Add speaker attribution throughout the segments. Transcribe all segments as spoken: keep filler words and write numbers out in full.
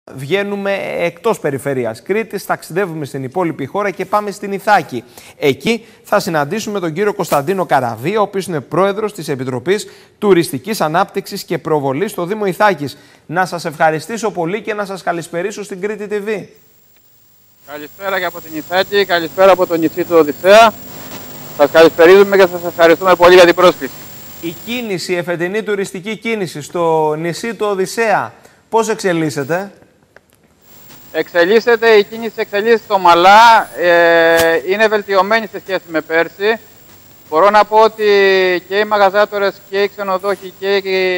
Speaker 1: βγαίνουμε εκτός περιφέρειας Κρήτης, ταξιδεύουμε στην υπόλοιπη χώρα και πάμε στην Ιθάκη. Εκεί θα συναντήσουμε τον κύριο Κωνσταντίνο Καραβία, ο οποίος είναι πρόεδρος της Επιτροπής Τουριστικής Ανάπτυξης και Προβολής στο Δήμο Ιθάκης. Να σας ευχαριστήσω πολύ και να σας καλησπερίσω στην Κρήτη τι βι.
Speaker 2: Καλησπέρα και από την Ιθάκη, καλησπέρα από το νησί του Οδυσσέα. Σας καλησπερίζουμε και σας ευχαριστούμε πολύ για την πρόσκληση.
Speaker 1: Η κίνηση, η εφετινή τουριστική κίνηση στο νησί του Οδυσσέα, πώς εξελίσσεται?
Speaker 2: Εξελίσσεται, η κίνηση εξελίσσεται ομαλά, ε, είναι βελτιωμένη σε σχέση με πέρσι. Μπορώ να πω ότι και οι μαγαζάτορες και οι ξενοδόχοι και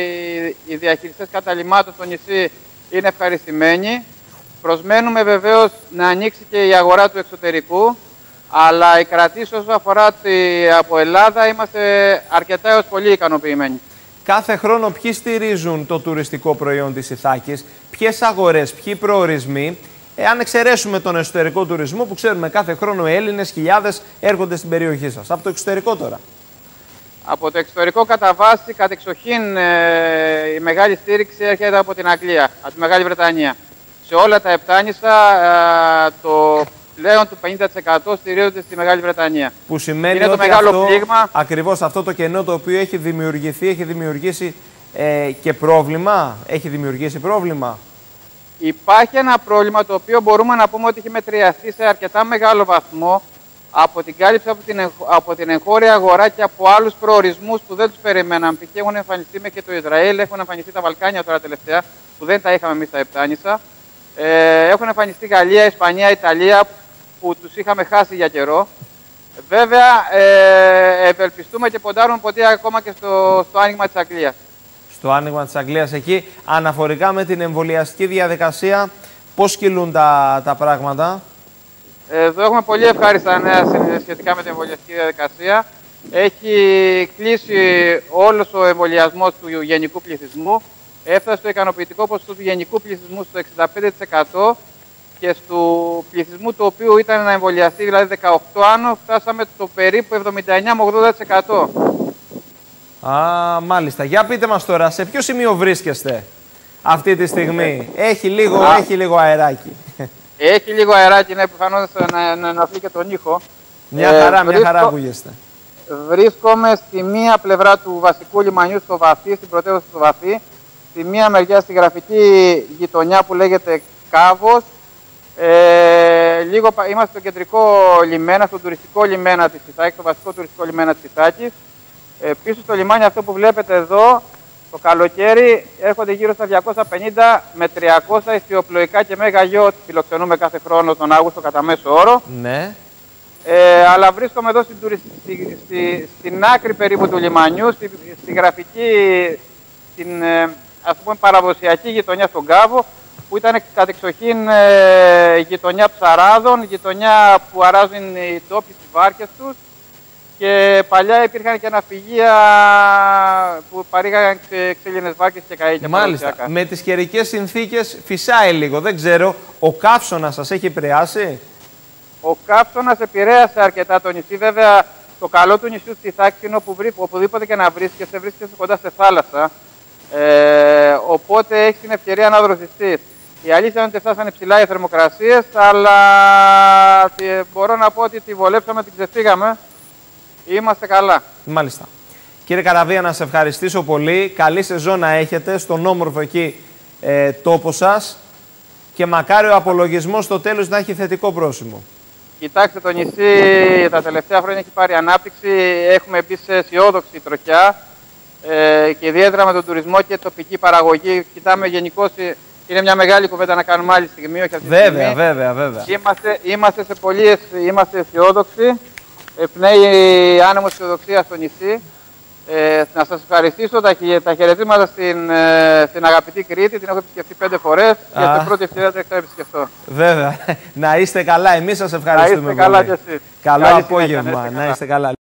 Speaker 2: οι διαχειριστές καταλυμάτων στο νησί είναι ευχαριστημένοι. Προσμένουμε βεβαίως να ανοίξει και η αγορά του εξωτερικού, αλλά οι κρατήσεις όσο αφορά τη, από Ελλάδα είμαστε αρκετά έως πολύ ικανοποιημένοι.
Speaker 1: Κάθε χρόνο ποιοι στηρίζουν το τουριστικό προϊόν της Ιθάκης, ποιες αγορές, ποιοι προορισμοί, εάν εξαιρέσουμε τον εσωτερικό τουρισμό που ξέρουμε κάθε χρόνο οι Έλληνες χιλιάδες έρχονται στην περιοχή σας. Από το εξωτερικό τώρα.
Speaker 2: Από το εξωτερικό κατά βάση, κατεξοχήν ε, η μεγάλη στήριξη έρχεται από την Αγγλία, από τη Μεγάλη Βρετανία. Σε όλα τα επτάνησα ε, το πλέον του πενήντα τοις εκατό στηρίζονται στη Μεγάλη Βρετανία.
Speaker 1: Που σημαίνει
Speaker 2: είναι
Speaker 1: ότι
Speaker 2: το μεγάλο
Speaker 1: αυτό,
Speaker 2: πλήγμα.
Speaker 1: ακριβώς αυτό το κενό το οποίο έχει δημιουργηθεί, έχει δημιουργήσει ε, και πρόβλημα. Έχει δημιουργήσει πρόβλημα.
Speaker 2: Υπάρχει ένα πρόβλημα το οποίο μπορούμε να πούμε ότι έχει μετριαστεί σε αρκετά μεγάλο βαθμό από την κάλυψη από την, από την εγχώρια αγορά και από άλλους προορισμούς που δεν τους περιμέναμε. Π.χ. έχουν εμφανιστεί με και το Ισραήλ, έχουν εμφανιστεί τα Βαλκάνια τώρα τελευταία, που δεν τα είχαμε εμείς στα επτάνησα. Ε, έχουν εμφανιστεί Γαλλία, Ισπανία, Ιταλία, που τους είχαμε χάσει για καιρό. Βέβαια, ε, ευελπιστούμε και ποντάρουμε ποτέ ακόμα και στο, στο άνοιγμα της Αγγλίας.
Speaker 1: Στο άνοιγμα της Αγγλίας εκεί, αναφορικά με την εμβολιαστική διαδικασία, πώς κυλούν τα, τα πράγματα?
Speaker 2: Εδώ έχουμε πολύ ευχάριστα νέα σχετικά με την εμβολιαστική διαδικασία. Έχει κλείσει όλος ο εμβολιασμός του γενικού πληθυσμού. Έφτασε στο ικανοποιητικό ποσοστό του γενικού πληθυσμού στο εξήντα πέντε τοις εκατό και του πληθυσμού του οποίου ήταν να εμβολιαστεί, δηλαδή δεκαοκτώ άνω, φτάσαμε το περίπου εβδομήντα εννέα με ογδόντα τοις εκατό.
Speaker 1: Α, μάλιστα. Για πείτε μας τώρα, σε ποιο σημείο βρίσκεστε αυτή τη στιγμή? Έχει λίγο, Α, έχει λίγο αεράκι.
Speaker 2: Έχει λίγο αεράκι, ναι, προφανώς να, να ενοχλεί και τον ήχο.
Speaker 1: Μια χαρά, ε, μια βρίσκω, χαρά ακούγεστε.
Speaker 2: Βρίσκομαι στη μία πλευρά του βασικού λιμανιού στο Βαθύ, στην πρωτεύουσα του Βαθύ. Στη μία μεριά στη γραφική γειτονιά που λέγεται Κάβος. Ε, λίγο, είμαστε στο κεντρικό λιμένα, στο τουριστικό λιμένα της Ιθάκης, το βασικό τουριστικό λιμένα της Ιθάκης. Ε, πίσω στο λιμάνι αυτό που βλέπετε εδώ, το καλοκαίρι έρχονται γύρω στα διακόσια πενήντα με τριακόσια ιστιοπλοϊκά και μέγα γιότ φιλοξενούμε κάθε χρόνο τον Αύγουστο κατά μέσο όρο.
Speaker 1: Ναι.
Speaker 2: Ε, αλλά βρίσκομαι εδώ στην, στη, στη, στην άκρη περίπου του λιμανιού, στη, στη γραφική, στην ε, ας πούμε παραδοσιακή γειτονιά στον Κάβο, που ήταν κατεξοχήν ε, γειτονιά ψαράδων, γειτονιά που αράζουν οι τόποι στις βάρκες τους και παλιά υπήρχαν και ναυπηγεία που παρήγαγαν ξύλινες βάρκες και καΐκια.
Speaker 1: Μάλιστα. Με τις καιρικές συνθήκες φυσάει λίγο, δεν ξέρω, ο καύσωνας σας έχει επηρεάσει?
Speaker 2: Ο καύσωνας επηρέασε αρκετά το νησί, βέβαια το καλό του νησιού της Ιθάκης είναι όπου, οπουδήποτε και να βρίσκεσαι, βρίσκεσαι κοντά σε θάλασσα. Ε, οπότε έχει την ευκαιρία να δροσιστείς. Η αλήθεια είναι ότι φτάσανε ψηλά οι θερμοκρασίες, αλλά μπορώ να πω ότι τη βολέψαμε, την ξεφύγαμε. Είμαστε καλά.
Speaker 1: Μάλιστα. Κύριε Καραβία, να σε ευχαριστήσω πολύ. Καλή σεζόν να έχετε στον όμορφο εκεί ε, τόπο σας και μακάρι ο απολογισμός στο τέλος να έχει θετικό πρόσημο.
Speaker 2: Κοιτάξτε, το νησί τα τελευταία χρόνια έχει πάρει ανάπτυξη. Έχουμε μπει σε αισιόδοξη τροχιά. Ε, και ιδιαίτερα με τον τουρισμό και τοπική παραγωγή. Κοιτάμε γενικώς, είναι μια μεγάλη κουβέντα να κάνουμε άλλη στιγμή, όχι αυτή τη
Speaker 1: βέβαια,
Speaker 2: στιγμή.
Speaker 1: Βέβαια, βέβαια.
Speaker 2: Είμαστε, είμαστε, σε πολύ, είμαστε αισιόδοξοι. Ευπνέει άνεμο αισιοδοξία στο νησί. Ε, να σας ευχαριστήσω τα, τα χαιρετήματα στην, ε, στην αγαπητή Κρήτη. Την έχω επισκεφτεί πέντε φορές και στην πρώτη ευκαιρία την θα επισκεφτώ.
Speaker 1: Βέβαια. Να είστε καλά. Εμείς σας ευχαριστούμε.
Speaker 2: Να είστε καλά κι εσείς.
Speaker 1: Καλό απόγευμα. Να είστε καλά.